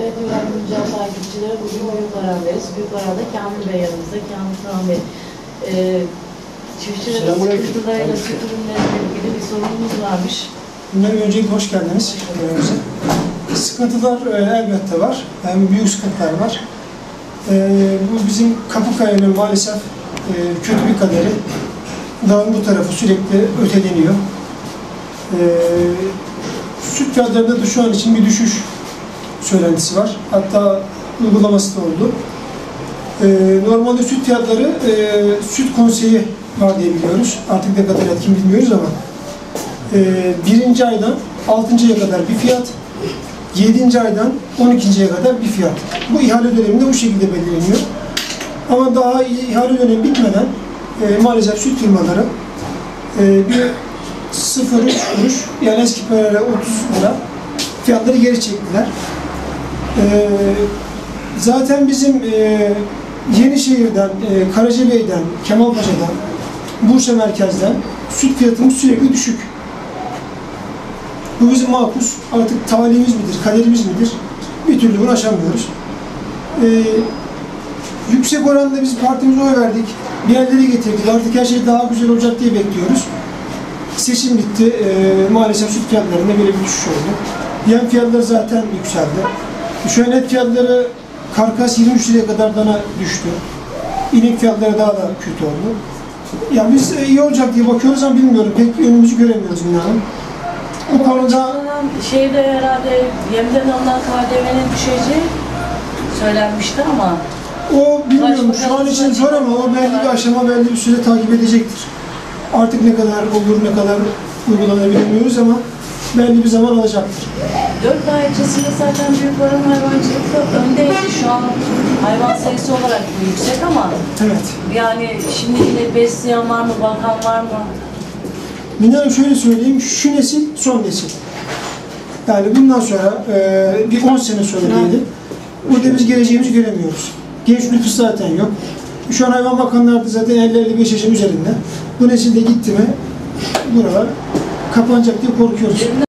Evet, Güven Güncel takipçileri, bugün Büyükbaran'dayız. Büyükbaran'da Kamil Bey yanımızda. Kamil Turan Bey, çiftçi ve sıkıntılarıyla süt ürünleriyle ilgili bir sorunumuz varmış. Öncelikle hoş geldiniz. Sıkıntılar elbette var. Yani büyük sıkıntılar var. Bu bizim Kapıkaya'nın maalesef kötü bir kaderi. Dağın bu tarafı sürekli öteleniyor. Süt fiyatlarında da şu an için bir düşüş söylentisi var. Hatta uygulaması da oldu. Normalde süt fiyatları süt konseyi var diye biliyoruz. Artık ne kadar etkin bilmiyoruz ama birinci aydan 6.'ya kadar bir fiyat, 7. aydan 12.'ye kadar bir fiyat. Bu ihale döneminde bu şekilde belirleniyor. Ama daha ihale dönemi bitmeden maalesef süt firmaları bir 0,3 kuruş, yani eski parayla 30 lira fiyatları geri çektiler. Zaten bizim Yenişehir'den, Karacabey'den, Kemalpaşa'dan, Bursa merkezden süt fiyatımız sürekli düşük. Bu bizim makus, artık talihimiz midir, kaderimiz midir? Bir türlü bunu aşamıyoruz. Yüksek oranda biz partimize oy verdik, bir yerlere getirdik, artık her şey daha güzel olacak diye bekliyoruz. Seçim bitti, maalesef süt fiyatlarında böyle bir düşüş oldu. Yem fiyatları zaten yükseldi. Şu an et fiyatları karkas 23 liraya kadar dana düştü. İnek fiyatları daha da kötü oldu. Ya biz iyi olacak diye bakıyoruz ama bilmiyorum, pek önümüzü göremiyoruz inanın. Bu konuda şeyde herhalde yemden alınan KDV'nin düşeceği söylenmişti ama o bilmiyorum, şu an için zor ama o belli bir aşama, belli bir süre takip edecektir. Artık ne kadar olur, ne kadar uygulanır bilmiyoruz ama belli bir zaman alacaktır. 4 ay öncesinde zaten Büyükbaran hayvancılıkta öndeydi. Şu an hayvan sayısı olarak bu yüksek ama evet. Yani şimdi yine besleyen var mı, bakan var mı? Minarım şöyle söyleyeyim, şu nesil son nesil. Yani bundan sonra bir 10 sene sonra diyelim, burada biz geleceğimizi göremiyoruz. Genç nüfus zaten yok. Şu an hayvan bakanları da zaten 50-55 yaşın üzerinde. Bu nesilde gitti mi buralar kapanacak diye korkuyoruz.